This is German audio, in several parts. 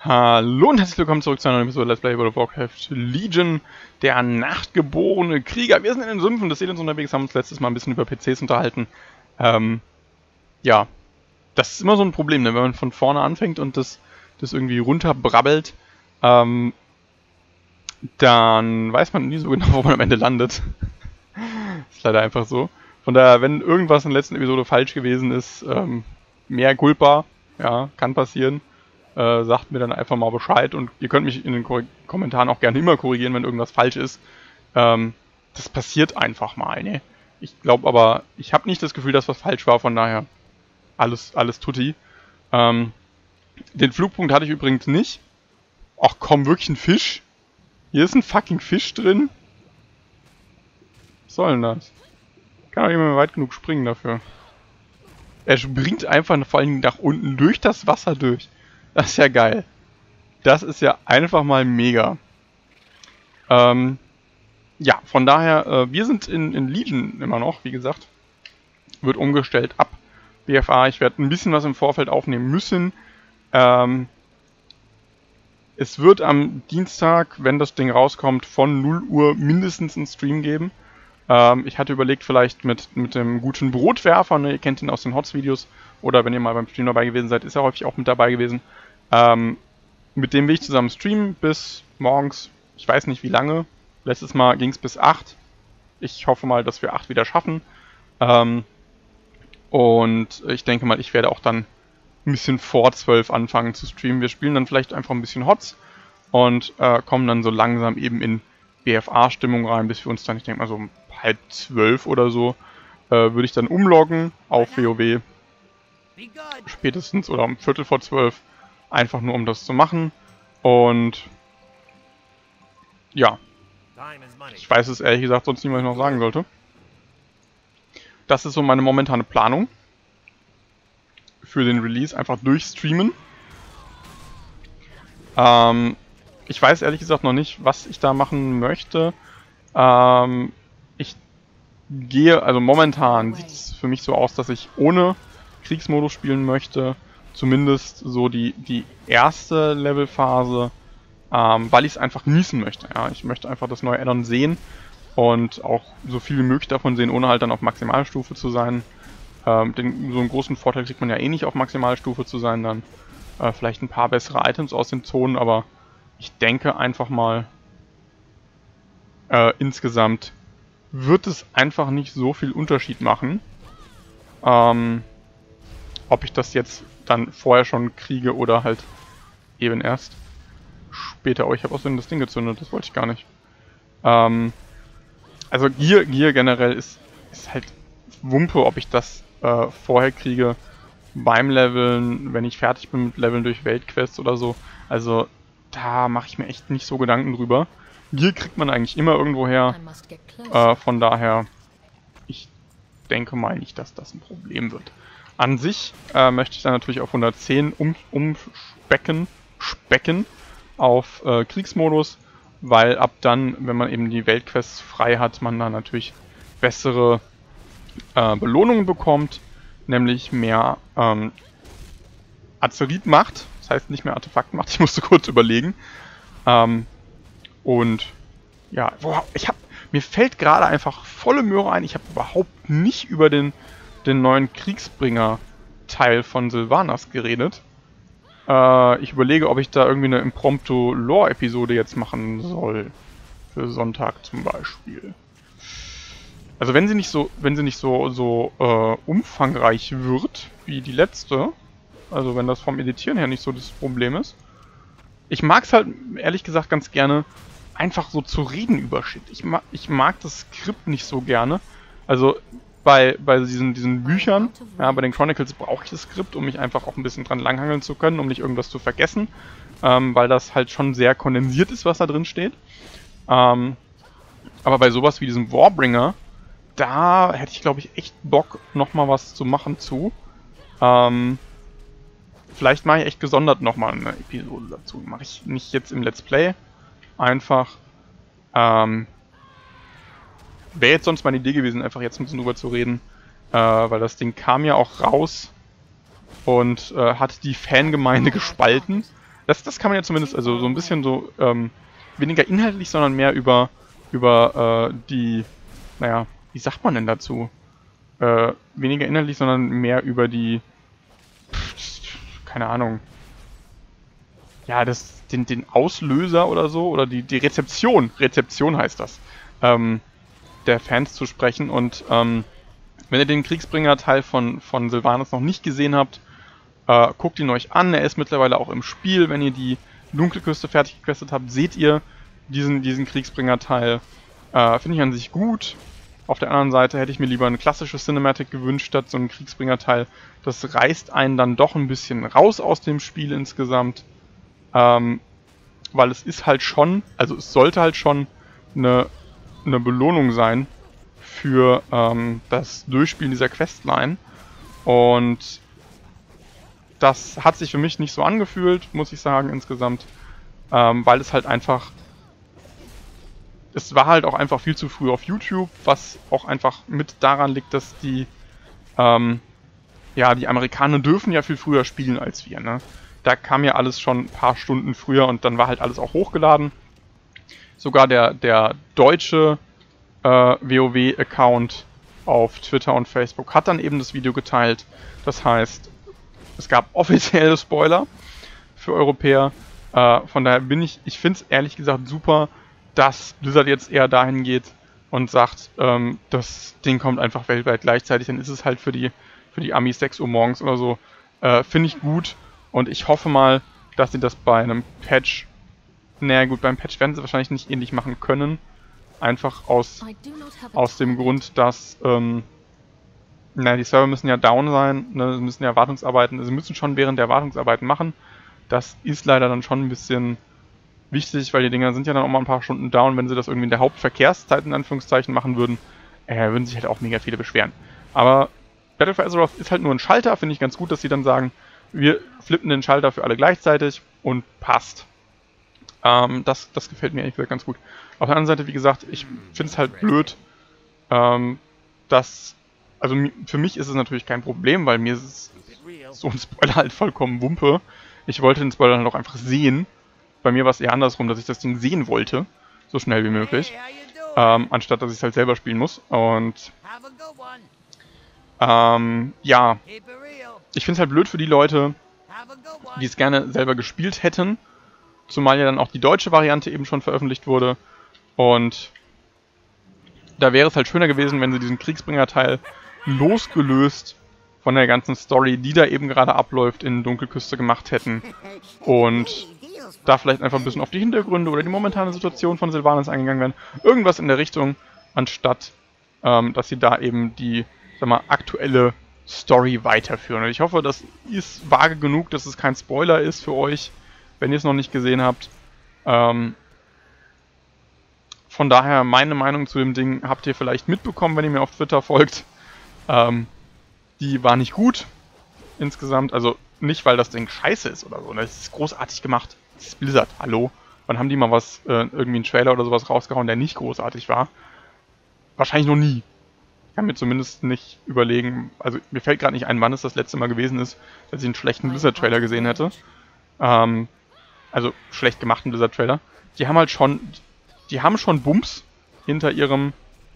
Hallo und herzlich willkommen zurück zu einer neuen Episode Let's Play World of Warcraft Legion, der nachtgeborene Krieger. Wir sind in den Sümpfen des Elends unterwegs, haben uns letztes Mal ein bisschen über PCs unterhalten. Ja, das ist immer so ein Problem, ne? Wenn man von vorne anfängt und das irgendwie runterbrabbelt, dann weiß man nie so genau, wo man am Ende landet. Ist leider einfach so. Von daher, wenn irgendwas in der letzten Episode falsch gewesen ist, mehr Culpa, ja, kann passieren. Sagt mir dann einfach mal Bescheid und ihr könnt mich in den Kommentaren auch gerne immer korrigieren, wenn irgendwas falsch ist. Das passiert einfach mal, ne? Ich glaube aber, ich habe nicht das Gefühl, dass was falsch war, von daher alles tutti. Den Flugpunkt hatte ich übrigens nicht. Ach komm, wirklich ein Fisch? Hier ist ein fucking Fisch drin? Was soll denn das? Kann doch jemand weit genug springen dafür. Er springt einfach vor allem nach unten durch das Wasser durch. Das ist ja geil. Das ist ja einfach mal mega. Ja, von daher, wir sind in Legion immer noch, wie gesagt. Wird umgestellt ab BFA. Ich werde ein bisschen was im Vorfeld aufnehmen müssen. Es wird am Dienstag, wenn das Ding rauskommt, von 0 Uhr mindestens einen Stream geben. Ich hatte überlegt, vielleicht mit dem guten Brotwerfer, ne, ihr kennt ihn aus den HOTS-Videos, oder wenn ihr mal beim Stream dabei gewesen seid, ist er häufig auch mit dabei gewesen. Mit dem will ich zusammen streamen bis morgens, ich weiß nicht wie lange. Letztes Mal ging es bis 8. Ich hoffe mal, dass wir 8 wieder schaffen. Und ich denke mal, ich werde auch dann ein bisschen vor 12 anfangen zu streamen. Wir spielen dann vielleicht einfach ein bisschen HOTS und kommen dann so langsam eben in BFA-Stimmung rein, bis wir uns dann, ich denke mal so um 11:30 oder so, würde ich dann umloggen auf WoW. Spätestens oder um 11:45. Einfach nur um das zu machen. Und ja. Ich weiß es ehrlich gesagt sonst nicht, was ich noch sagen sollte. Das ist so meine momentane Planung. Für den Release. Einfach durchstreamen. Ich weiß ehrlich gesagt noch nicht, was ich da machen möchte. Ich gehe, also momentan sieht es für mich so aus, dass ich ohne Kriegsmodus spielen möchte. Zumindest so die erste Levelphase, weil ich es einfach genießen möchte. Ja? Ich möchte einfach das neue Addon sehen und auch so viel wie möglich davon sehen, ohne halt dann auf Maximalstufe zu sein. So einen großen Vorteil kriegt man ja eh nicht, auf Maximalstufe zu sein, dann vielleicht ein paar bessere Items aus den Zonen, aber ich denke einfach mal, insgesamt wird es einfach nicht so viel Unterschied machen, ob ich das jetzt dann vorher schon kriege oder halt eben erst später. Oh, ich habe außerdem das Ding gezündet, das wollte ich gar nicht. Also Gear generell ist halt Wumpe, ob ich das vorher kriege beim Leveln, wenn ich fertig bin mit Leveln durch Weltquests oder so. Also da mache ich mir echt nicht so Gedanken drüber. Gear kriegt man eigentlich immer irgendwo her. Von daher, ich denke mal nicht, dass das ein Problem wird. An sich möchte ich dann natürlich auf 110 specken auf Kriegsmodus, weil ab dann, wenn man eben die Weltquests frei hat, man dann natürlich bessere Belohnungen bekommt, nämlich mehr Azerit-Macht, das heißt nicht mehr Artefakt-Macht, ich musste kurz überlegen. Und ja, boah, mir fällt gerade einfach volle Möhre ein, ich habe überhaupt nicht über den neuen Kriegsbringer-Teil von Sylvanas geredet. Ich überlege, ob ich da irgendwie eine Impromptu-Lore-Episode jetzt machen soll. Für Sonntag zum Beispiel. Also wenn sie nicht so umfangreich wird wie die letzte, also wenn das vom Editieren her nicht so das Problem ist. Ich mag es halt ehrlich gesagt ganz gerne, einfach so zu reden über Shit. Ich mag das Skript nicht so gerne. Also bei diesen Büchern, ja, bei den Chronicles brauche ich das Skript, um mich einfach auch ein bisschen dran langhangeln zu können, um nicht irgendwas zu vergessen, weil das halt schon sehr kondensiert ist, was da drin steht. Aber bei sowas wie diesem Warbringer, da hätte ich, glaube ich, echt Bock, nochmal was zu machen zu. Vielleicht mache ich echt gesondert nochmal eine Episode dazu. Mache ich nicht jetzt im Let's Play. Einfach, wäre jetzt sonst meine Idee gewesen, einfach jetzt ein bisschen drüber zu reden, weil das Ding kam ja auch raus und hat die Fangemeinde gespalten. Das kann man ja zumindest, also so ein bisschen so, weniger inhaltlich, sondern mehr über die, naja, wie sagt man denn dazu? Weniger inhaltlich, sondern mehr über die, keine Ahnung, ja, den Auslöser oder so, oder die Rezeption heißt das, der Fans zu sprechen. Und wenn ihr den Kriegsbringer-Teil von Sylvanas noch nicht gesehen habt, guckt ihn euch an. Er ist mittlerweile auch im Spiel. Wenn ihr die Dunkle Küste fertig gequestet habt, seht ihr diesen Kriegsbringer-Teil. Finde ich an sich gut. Auf der anderen Seite hätte ich mir lieber eine klassische Cinematic gewünscht, statt so einen Kriegsbringer-Teil. Das reißt einen dann doch ein bisschen raus aus dem Spiel insgesamt. Weil es ist halt schon, also es sollte halt schon eine Belohnung sein für das Durchspielen dieser Questline. Und das hat sich für mich nicht so angefühlt, muss ich sagen, insgesamt. Weil es halt einfach... Es war halt auch einfach viel zu früh auf YouTube, was auch einfach mit daran liegt, dass die Amerikaner dürfen ja viel früher spielen als wir, ne? Da kam ja alles schon ein paar Stunden früher und dann war halt alles auch hochgeladen. Sogar der deutsche WoW-Account auf Twitter und Facebook hat dann eben das Video geteilt. Das heißt, es gab offizielle Spoiler für Europäer. Von daher ich finde es ehrlich gesagt super, dass Blizzard jetzt eher dahin geht und sagt, das Ding kommt einfach weltweit gleichzeitig. Dann ist es halt für die Amis 6 Uhr morgens oder so. Finde ich gut. Und ich hoffe mal, dass sie das bei einem Patch... Naja gut, beim Patch werden sie wahrscheinlich nicht ähnlich machen können. Einfach aus dem Grund, dass... die Server müssen ja down sein, ne, sie müssen ja Wartungsarbeiten... Sie müssen schon während der Wartungsarbeiten machen. Das ist leider dann schon ein bisschen wichtig, weil die Dinger sind ja dann auch mal ein paar Stunden down. Wenn sie das irgendwie in der Hauptverkehrszeit in Anführungszeichen machen würden, würden sich halt auch mega viele beschweren. Aber Battle for Azeroth ist halt nur ein Schalter. Finde ich ganz gut, dass sie dann sagen, wir flippen den Schalter für alle gleichzeitig und passt. Das gefällt mir ehrlich gesagt ganz gut. Auf der anderen Seite, wie gesagt, ich finde es halt blöd, dass... Also für mich ist es natürlich kein Problem, weil mir ist so ein Spoiler halt vollkommen Wumpe. Ich wollte den Spoiler halt auch einfach sehen. Bei mir war es eher andersrum, dass ich das Ding sehen wollte, so schnell wie möglich, anstatt dass ich es halt selber spielen muss. Und ja, ich finde es halt blöd für die Leute, die es gerne selber gespielt hätten, zumal ja dann auch die deutsche Variante eben schon veröffentlicht wurde. Und da wäre es halt schöner gewesen, wenn sie diesen Kriegsbringer-Teil losgelöst von der ganzen Story, die da eben gerade abläuft, in Dunkelküste gemacht hätten. Und da vielleicht einfach ein bisschen auf die Hintergründe oder die momentane Situation von Sylvanas eingegangen wären. Irgendwas in der Richtung, anstatt dass sie da eben die, sag mal, aktuelle Story weiterführen. Und ich hoffe, das ist vage genug, dass es kein Spoiler ist für euch, wenn ihr es noch nicht gesehen habt. Von daher, meine Meinung zu dem Ding habt ihr vielleicht mitbekommen, wenn ihr mir auf Twitter folgt. Die war nicht gut insgesamt. Also nicht, weil das Ding scheiße ist oder so. Das ist großartig gemacht. Das ist Blizzard, hallo. Wann haben die mal was, irgendwie einen Trailer oder sowas rausgehauen, der nicht großartig war? Wahrscheinlich noch nie. Ich kann mir zumindest nicht überlegen, also mir fällt gerade nicht ein, wann es das letzte Mal gewesen ist, dass ich einen schlechten Blizzard-Trailer gesehen hätte. Also schlecht gemachten Blizzard-Trailer. Die haben halt schon, die haben schon Bums hinter ihrem,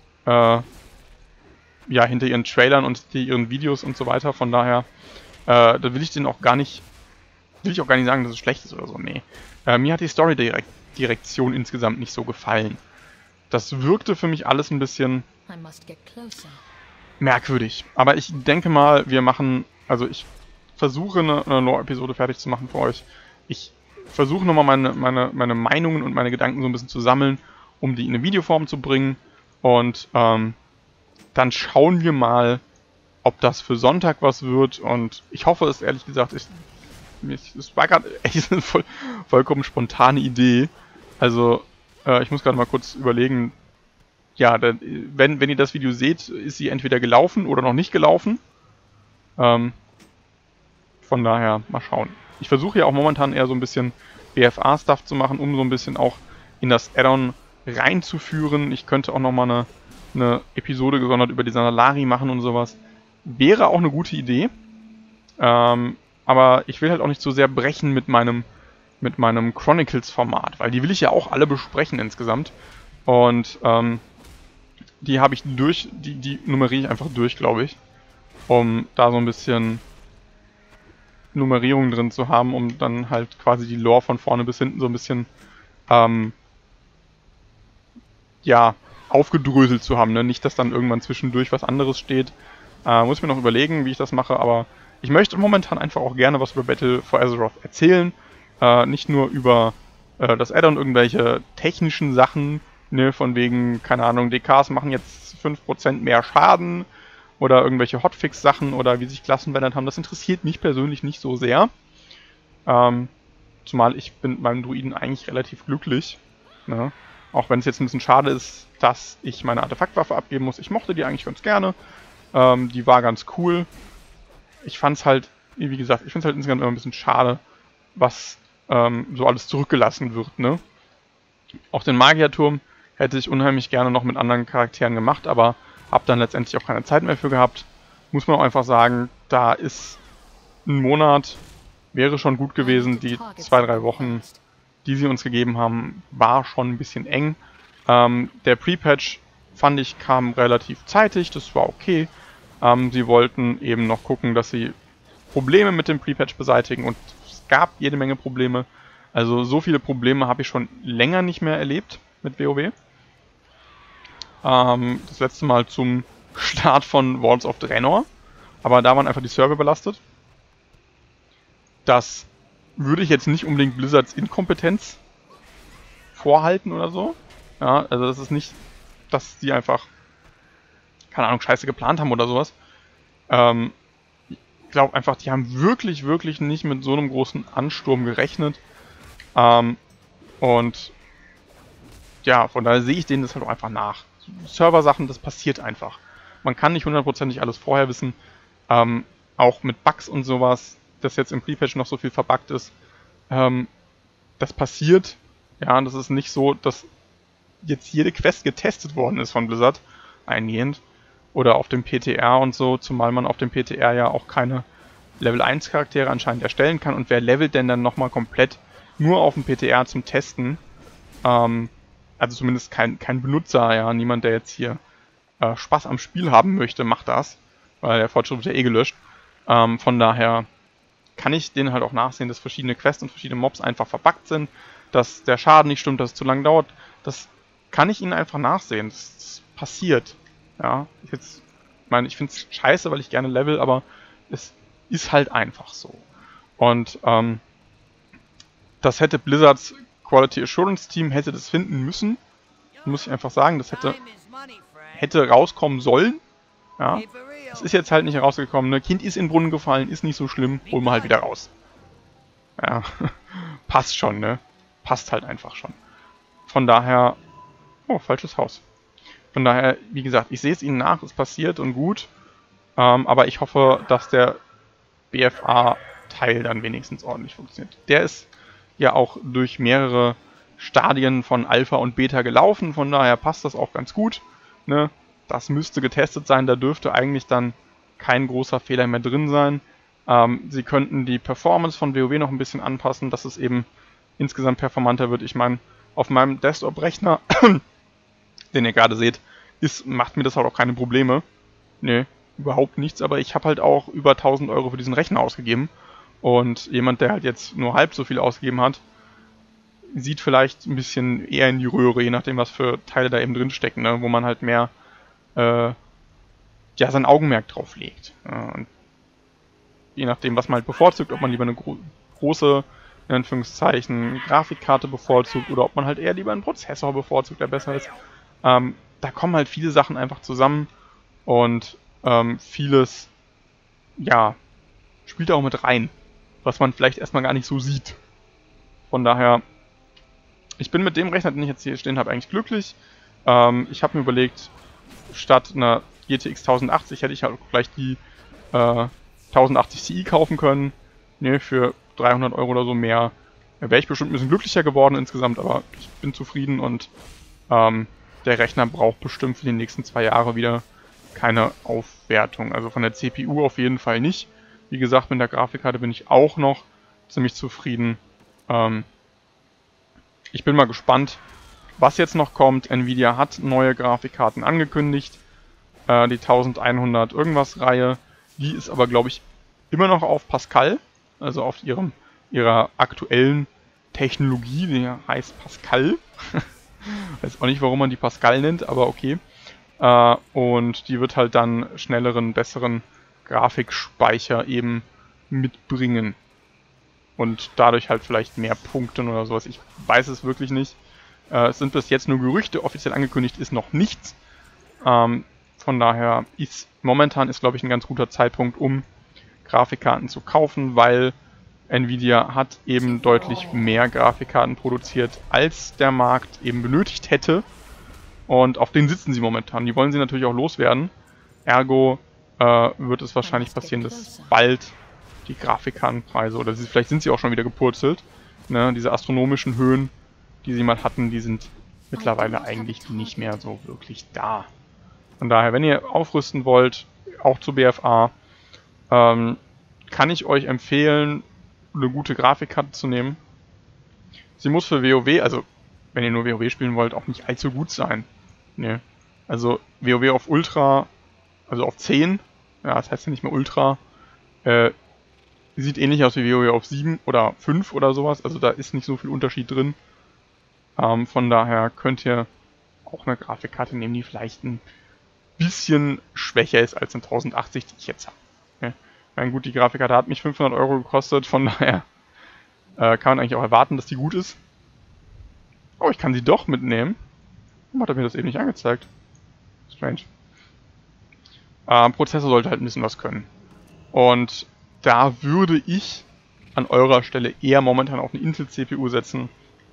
hinter ihren Trailern und ihren Videos und so weiter. Von daher, da will ich auch gar nicht sagen, dass es schlecht ist oder so. Nee. Mir hat die Story-Direktion insgesamt nicht so gefallen. Das wirkte für mich alles ein bisschen merkwürdig. Aber ich denke mal, ich versuche eine Lore-Episode fertig zu machen für euch. Ich versuche nochmal meine Meinungen und meine Gedanken so ein bisschen zu sammeln, um die in eine Videoform zu bringen. Und dann schauen wir mal, ob das für Sonntag was wird. Und ich hoffe es, ehrlich gesagt, es war gerade echt eine vollkommen spontane Idee. Also, ich muss gerade mal kurz überlegen. Ja, wenn ihr das Video seht, ist sie entweder gelaufen oder noch nicht gelaufen. Von daher, mal schauen. Ich versuche ja auch momentan eher so ein bisschen BFA-Stuff zu machen, um so ein bisschen auch in das Add-on reinzuführen. Ich könnte auch nochmal eine Episode gesondert über die Sandalari machen und sowas. Wäre auch eine gute Idee. Aber ich will halt auch nicht so sehr brechen mit meinem mit meinem Chronicles-Format, weil die will ich ja auch alle besprechen insgesamt. Und die habe ich durch, die nummeriere ich einfach durch, glaube ich, um da so ein bisschen Nummerierung drin zu haben, um dann halt quasi die Lore von vorne bis hinten so ein bisschen ja, aufgedröselt zu haben, ne? Nicht, dass dann irgendwann zwischendurch was anderes steht. Muss ich mir noch überlegen, wie ich das mache, aber ich möchte momentan einfach auch gerne was über Battle for Azeroth erzählen. Nicht nur über das Add-on, irgendwelche technischen Sachen, ne, von wegen, keine Ahnung, DKs machen jetzt 5% mehr Schaden oder irgendwelche Hotfix-Sachen oder wie sich Klassen verändert haben. Das interessiert mich persönlich nicht so sehr. Zumal ich bin mit meinem Druiden eigentlich relativ glücklich. Ne? Auch wenn es jetzt ein bisschen schade ist, dass ich meine Artefaktwaffe abgeben muss. Ich mochte die eigentlich ganz gerne. Die war ganz cool. Ich fand's halt, wie gesagt, ich finde es halt insgesamt immer ein bisschen schade, was so alles zurückgelassen wird, ne? Auch den Magierturm hätte ich unheimlich gerne noch mit anderen Charakteren gemacht, aber habe dann letztendlich auch keine Zeit mehr für gehabt. Muss man auch einfach sagen, da ist ein Monat, wäre schon gut gewesen. Die 2-3 Wochen, die sie uns gegeben haben, war schon ein bisschen eng. Der Pre-Patch, fand ich, kam relativ zeitig, das war okay. Sie wollten eben noch gucken, dass sie Probleme mit dem Pre-Patch beseitigen und es gab jede Menge Probleme. Also so viele Probleme habe ich schon länger nicht mehr erlebt mit WoW. Das letzte Mal zum Start von Worlds of Draenor, aber da waren einfach die Server belastet. Das würde ich jetzt nicht unbedingt Blizzards Inkompetenz vorhalten oder so. Ja, also das ist nicht, dass die einfach, keine Ahnung, scheiße geplant haben oder sowas. Ich glaube einfach, die haben wirklich, wirklich nicht mit so einem großen Ansturm gerechnet. Und ja, von daher sehe ich denen das halt auch einfach nach. Server-Sachen, das passiert einfach. Man kann nicht hundertprozentig alles vorher wissen. Auch mit Bugs und sowas, dass jetzt im Pre-Patch noch so viel verbuggt ist. Das passiert. Ja, das ist nicht so, dass jetzt jede Quest getestet worden ist von Blizzard eingehend. Oder auf dem PTR und so, zumal man auf dem PTR ja auch keine Level 1 Charaktere anscheinend erstellen kann. Und wer levelt denn dann nochmal komplett nur auf dem PTR zum Testen? Also zumindest kein Benutzer, ja, niemand, der jetzt hier Spaß am Spiel haben möchte, macht das, weil der Fortschritt wird ja eh gelöscht. Von daher kann ich denen halt auch nachsehen, dass verschiedene Quests und verschiedene Mobs einfach verbuggt sind, dass der Schaden nicht stimmt, dass es zu lang dauert. Das kann ich ihnen einfach nachsehen. Das passiert. Ja, jetzt, ich meine, ich finde es scheiße, weil ich gerne level, aber es ist halt einfach so. Und das hätte Blizzards Quality Assurance Team hätte das finden müssen. Muss ich einfach sagen, das hätte rauskommen sollen. Ja, es ist jetzt halt nicht rausgekommen. Ne? Kind ist in den Brunnen gefallen, ist nicht so schlimm, holen wir halt wieder raus. Ja, passt schon, ne? Passt halt einfach schon. Von daher, oh, falsches Haus. Von daher, wie gesagt, ich sehe es ihnen nach, es passiert und gut. Aber ich hoffe, dass der BFA-Teil dann wenigstens ordentlich funktioniert. Der ist ja auch durch mehrere Stadien von Alpha und Beta gelaufen, von daher passt das auch ganz gut. Ne? Das müsste getestet sein, da dürfte eigentlich dann kein großer Fehler mehr drin sein. Sie könnten die Performance von WoW noch ein bisschen anpassen, dass es eben insgesamt performanter wird. Ich meine, auf meinem Desktop-Rechner, den ihr gerade seht, macht mir das halt auch keine Probleme. Nee, überhaupt nichts, aber ich habe halt auch über 1000 Euro für diesen Rechner ausgegeben. Und jemand, der halt jetzt nur halb so viel ausgegeben hat, sieht vielleicht ein bisschen eher in die Röhre, je nachdem, was für Teile da eben drin stecken, ne? Wo man halt mehr ja, sein Augenmerk drauf legt. Und je nachdem, was man halt bevorzugt, ob man lieber eine große, in Anführungszeichen, Grafikkarte bevorzugt oder ob man halt eher lieber einen Prozessor bevorzugt, der besser ist. Da kommen halt viele Sachen einfach zusammen und vieles, ja, spielt auch mit rein, was man vielleicht erstmal gar nicht so sieht. Von daher, ich bin mit dem Rechner, den ich jetzt hier stehen habe, eigentlich glücklich. Ich habe mir überlegt, statt einer GTX 1080 hätte ich halt gleich die 1080 Ti kaufen können. Ne, für 300 Euro oder so mehr. Wäre ich bestimmt ein bisschen glücklicher geworden insgesamt, aber ich bin zufrieden und der Rechner braucht bestimmt für die nächsten 2 Jahre wieder keine Aufwertung. Also von der CPU auf jeden Fall nicht. Wie gesagt, mit der Grafikkarte bin ich auch noch ziemlich zufrieden. Ich bin mal gespannt, was jetzt noch kommt. Nvidia hat neue Grafikkarten angekündigt. Die 1100 irgendwas Reihe. Die ist aber, glaube ich, immer noch auf Pascal. Also auf ihrer aktuellen Technologie. Die heißt Pascal. Weiß auch nicht, warum man die Pascal nennt, aber okay. Und die wird halt dann schnelleren, besseren Grafikspeicher eben mitbringen. Und dadurch halt vielleicht mehr Punkte oder sowas. Ich weiß es wirklich nicht. Es sind bis jetzt nur Gerüchte. Offiziell angekündigt ist noch nichts. Von daher momentan ist, glaube ich, ein ganz guter Zeitpunkt, um Grafikkarten zu kaufen, weil Nvidia hat eben deutlich mehr Grafikkarten produziert, als der Markt eben benötigt hätte. Und auf denen sitzen sie momentan. Die wollen sie natürlich auch loswerden. Ergo wird es wahrscheinlich passieren, dass bald die Grafikkartenpreise, oder vielleicht sind sie auch schon wieder gepurzelt, ne, diese astronomischen Höhen, die sie mal hatten, die sind mittlerweile eigentlich nicht mehr so wirklich da. Von daher, wenn ihr aufrüsten wollt, auch zu BFA, kann ich euch empfehlen, eine gute Grafikkarte zu nehmen. Sie muss für WoW, also wenn ihr nur WoW spielen wollt, auch nicht allzu gut sein. Ne. Also WoW auf Ultra, also auf 10, ja, das heißt ja nicht mehr Ultra, sieht ähnlich aus wie WoW auf 7 oder 5 oder sowas, also da ist nicht so viel Unterschied drin. Von daher könnt ihr auch eine Grafikkarte nehmen, die vielleicht ein bisschen schwächer ist als eine 1080, die ich jetzt habe. Ja. Meine gut, die Grafikkarte hat mich 500 € gekostet, von daher kann man eigentlich auch erwarten, dass die gut ist. Oh, ich kann sie doch mitnehmen. Warum hat er mir das eben nicht angezeigt? Strange. Prozessor sollte halt ein bisschen was können. Und da würde ich an eurer Stelle eher momentan auf eine Intel-CPU setzen.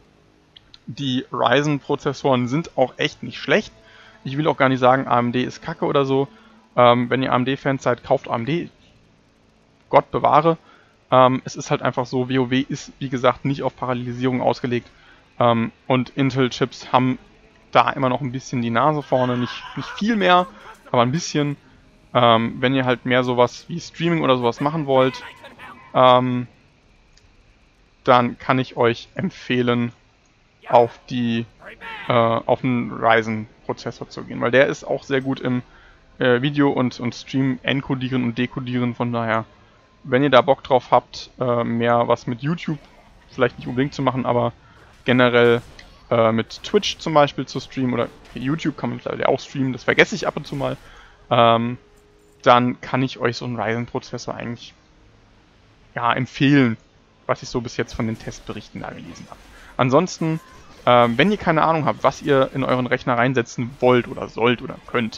Die Ryzen-Prozessoren sind auch echt nicht schlecht. Ich will auch gar nicht sagen, AMD ist kacke oder so. Wenn ihr AMD-Fans seid, kauft AMD. Gott bewahre. Es ist halt einfach so, WoW ist, wie gesagt, nicht auf Parallelisierung ausgelegt. Und Intel-Chips haben da immer noch ein bisschen die Nase vorne. Nicht viel mehr, aber ein bisschen. Wenn ihr halt mehr sowas wie Streaming oder sowas machen wollt, dann kann ich euch empfehlen, auf einen Ryzen-Prozessor zu gehen, weil der ist auch sehr gut im Video- und Stream encodieren und dekodieren. Von daher, wenn ihr da Bock drauf habt, mehr was mit YouTube, vielleicht nicht unbedingt zu machen, aber generell mit Twitch zum Beispiel zu streamen, oder YouTube kann man mittlerweile auch streamen, das vergesse ich ab und zu mal, dann kann ich euch so einen Ryzen-Prozessor eigentlich empfehlen, was ich so bis jetzt von den Testberichten da gelesen habe. Ansonsten, wenn ihr keine Ahnung habt, was ihr in euren Rechner reinsetzen wollt oder sollt oder könnt,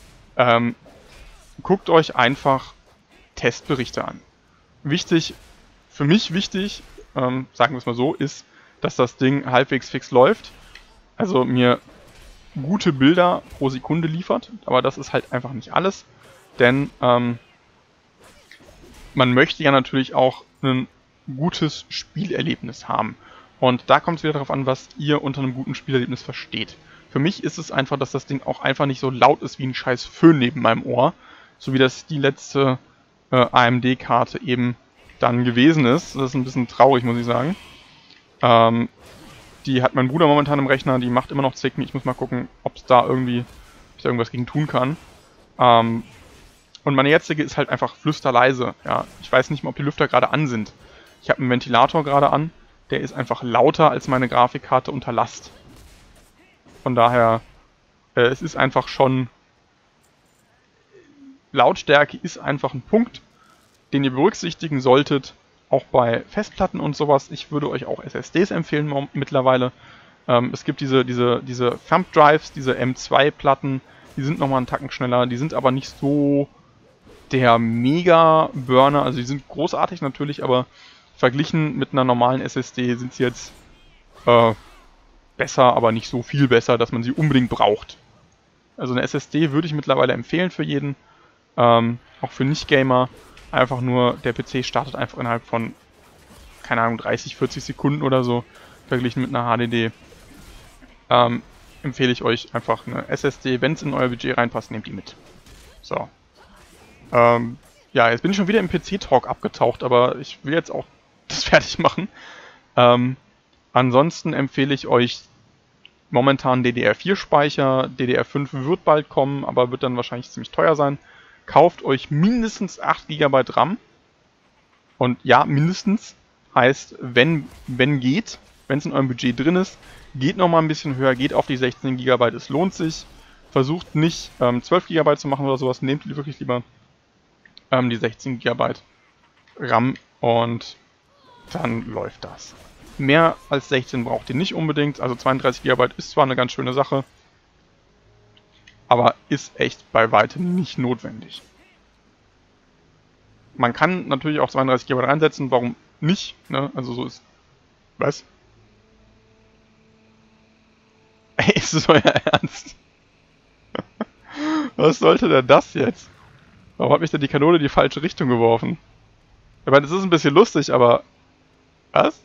guckt euch einfach Testberichte an. Für mich wichtig, sagen wir es mal so, ist, dass das Ding halbwegs fix läuft. Also mir gute Bilder pro Sekunde liefert, aber das ist halt einfach nicht alles. Denn man möchte ja natürlich auch ein gutes Spielerlebnis haben. Und da kommt es wieder darauf an, was ihr unter einem guten Spielerlebnis versteht. Für mich ist es einfach, dass das Ding auch einfach nicht so laut ist wie ein scheiß Föhn neben meinem Ohr. So wie das die letzte AMD-Karte eben dann gewesen ist. Das ist ein bisschen traurig, muss ich sagen. Die hat mein Bruder momentan im Rechner, die macht immer noch Zicken. Ich muss mal gucken, ob ich da irgendwas gegen tun kann. Und meine jetzige ist halt einfach flüsterleise. Ja, ich weiß nicht mal, ob die Lüfter gerade an sind. Ich habe einen Ventilator gerade an. Der ist einfach lauter als meine Grafikkarte unter Last. Von daher, es ist einfach schon... Lautstärke ist einfach ein Punkt, den ihr berücksichtigen solltet. Auch bei Festplatten und sowas. Ich würde euch auch SSDs empfehlen mittlerweile. Es gibt diese Thumb Drives, diese M2-Platten. Die sind nochmal einen Tacken schneller. Die sind aber nicht so... der Mega-Burner, also die sind großartig natürlich, aber verglichen mit einer normalen SSD sind sie jetzt besser, aber nicht so viel besser, dass man sie unbedingt braucht. Also eine SSD würde ich mittlerweile empfehlen für jeden, auch für Nicht-Gamer. Einfach nur, der PC startet einfach innerhalb von, keine Ahnung, 30, 40 Sekunden oder so, verglichen mit einer HDD. Empfehle ich euch einfach eine SSD, wenn es in euer Budget reinpasst, nehmt die mit. So. Ja, jetzt bin ich schon wieder im PC-Talk abgetaucht, aber ich will jetzt auch das fertig machen. Ansonsten empfehle ich euch momentan DDR4-Speicher. DDR5 wird bald kommen, aber wird dann wahrscheinlich ziemlich teuer sein. Kauft euch mindestens 8 GB RAM. Und ja, mindestens heißt, wenn geht, wenn es in eurem Budget drin ist, geht nochmal ein bisschen höher, geht auf die 16 GB, es lohnt sich. Versucht nicht 12 GB zu machen oder sowas, nehmt wirklich lieber die 16 GB RAM und dann läuft das. Mehr als 16 braucht ihr nicht unbedingt, also 32 GB ist zwar eine ganz schöne Sache, aber ist echt bei weitem nicht notwendig. Man kann natürlich auch 32 GB reinsetzen, warum nicht, ne? Also so ist... Was? Ey, ist das euer Ernst? Was sollte denn das jetzt? Warum hat mich denn die Kanone in die falsche Richtung geworfen? Ich meine, das ist ein bisschen lustig, aber... Was?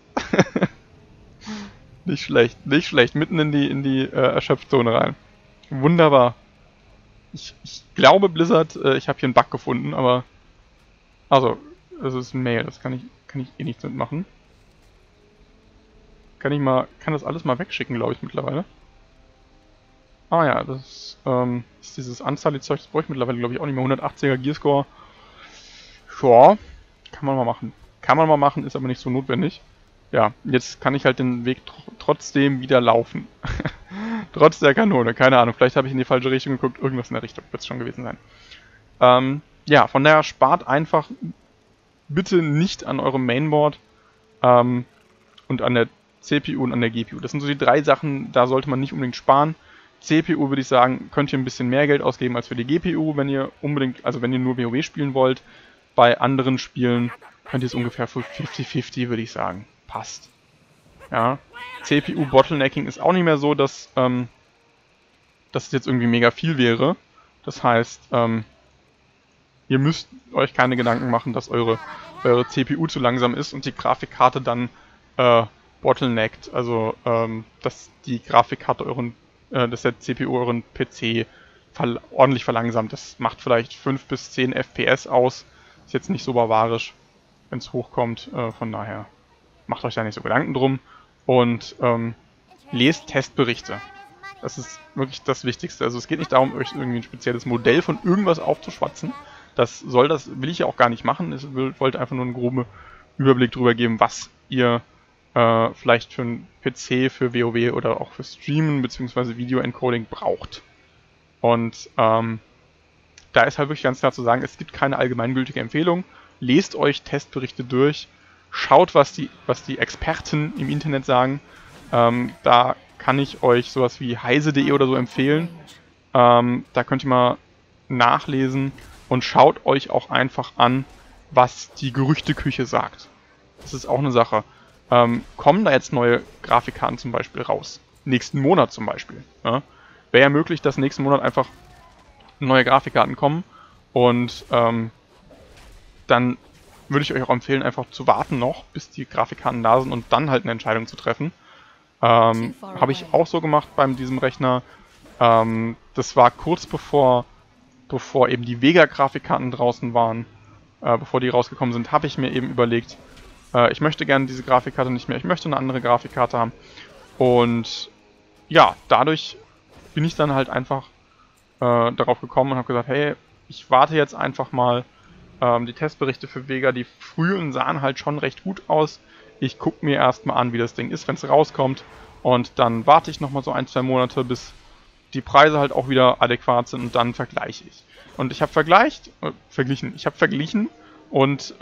Nicht schlecht, nicht schlecht. Mitten in die Erschöpfzone rein. Wunderbar. Ich glaube, Blizzard, ich habe hier einen Bug gefunden, aber... Also, das ist ein Mail, das kann ich eh nichts mitmachen. Kann das alles mal wegschicken, glaube ich, mittlerweile. Ah ja, das ist dieses Anzahl-Zeug, das brauche ich mittlerweile, glaube ich, auch nicht mehr. 180er Gearscore. Ja, kann man mal machen. Kann man mal machen, ist aber nicht so notwendig. Ja, jetzt kann ich halt den Weg trotzdem wieder laufen. Trotz der Kanone, keine Ahnung. Vielleicht habe ich in die falsche Richtung geguckt. Irgendwas in der Richtung wird es schon gewesen sein. Ja, von daher spart einfach bitte nicht an eurem Mainboard und an der CPU und an der GPU. Das sind so die 3 Sachen, da sollte man nicht unbedingt sparen. CPU würde ich sagen, könnt ihr ein bisschen mehr Geld ausgeben als für die GPU, wenn ihr wenn ihr nur WoW spielen wollt. Bei anderen Spielen könnt ihr es ungefähr für 50-50, würde ich sagen. Passt. Ja. CPU-Bottlenecking ist auch nicht mehr so, dass es jetzt irgendwie mega viel wäre. Das heißt, ihr müsst euch keine Gedanken machen, dass eure CPU zu langsam ist und die Grafikkarte dann bottleneckt. Also, dass die Grafikkarte dass der CPU euren PC ordentlich verlangsamt. Das macht vielleicht 5 bis 10 FPS aus. Ist jetzt nicht so barbarisch, wenn es hochkommt. Von daher macht euch da nicht so Gedanken drum. Und lest Testberichte. Das ist wirklich das Wichtigste. Also es geht nicht darum, euch irgendwie ein spezielles Modell von irgendwas aufzuschwatzen. Das will ich ja auch gar nicht machen. Ich wollte einfach nur einen groben Überblick darüber geben, was ihr vielleicht für einen PC, für WoW oder auch für Streamen bzw. Video-Encoding braucht. Und da ist halt wirklich ganz klar zu sagen, es gibt keine allgemeingültige Empfehlung. Lest euch Testberichte durch, schaut, was die Experten im Internet sagen. Da kann ich euch sowas wie heise.de oder so empfehlen. Da könnt ihr mal nachlesen und schaut euch auch einfach an, was die Gerüchteküche sagt. Das ist auch eine Sache. Kommen da jetzt neue Grafikkarten zum Beispiel raus? Nächsten Monat zum Beispiel. Ja? Wäre ja möglich, dass nächsten Monat einfach neue Grafikkarten kommen und dann würde ich euch auch empfehlen, einfach zu warten noch, bis die Grafikkarten da sind und dann halt eine Entscheidung zu treffen. Habe ich auch so gemacht bei diesem Rechner. Das war kurz bevor eben die Vega-Grafikkarten draußen waren, bevor die rausgekommen sind, habe ich mir eben überlegt, ich möchte gerne diese Grafikkarte nicht mehr, ich möchte eine andere Grafikkarte haben. Und ja, dadurch bin ich dann halt einfach darauf gekommen und habe gesagt, hey, ich warte jetzt einfach mal. Die Testberichte für Vega, die frühen sahen halt schon recht gut aus. Ich gucke mir erstmal an, wie das Ding ist, wenn es rauskommt. Und dann warte ich nochmal so 1-2 Monate, bis die Preise halt auch wieder adäquat sind und dann vergleiche ich. Und ich habe verglichen und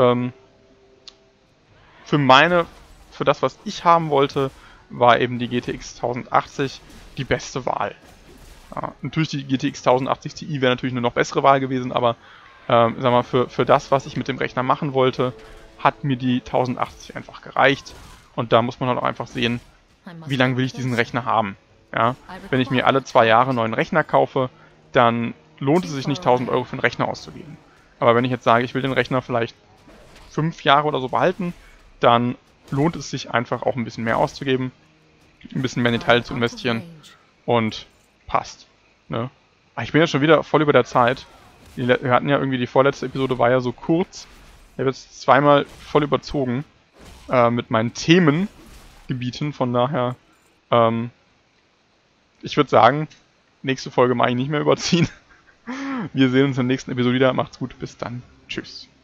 für das, was ich haben wollte, war eben die GTX 1080 die beste Wahl. Ja, natürlich die GTX 1080 Ti wäre natürlich eine noch bessere Wahl gewesen, aber sag mal, für das, was ich mit dem Rechner machen wollte, hat mir die 1080 einfach gereicht. Und da muss man halt auch einfach sehen, wie lange will ich diesen Rechner haben. Ja? Wenn ich mir alle 2 Jahre einen neuen Rechner kaufe, dann lohnt es sich nicht 1000 Euro für einen Rechner auszugeben. Aber wenn ich jetzt sage, ich will den Rechner vielleicht 5 Jahre oder so behalten, dann lohnt es sich einfach auch ein bisschen mehr auszugeben, ein bisschen mehr in die Teile zu investieren und passt. Ne? Ich bin jetzt schon wieder voll über der Zeit. Wir hatten ja irgendwie, die vorletzte Episode war ja so kurz. Ich habe jetzt zweimal voll überzogen mit meinen Themen. gebieten. Von daher, ich würde sagen, nächste Folge mache ich nicht mehr überziehen. Wir sehen uns in der nächsten Episode wieder. Macht's gut, bis dann. Tschüss.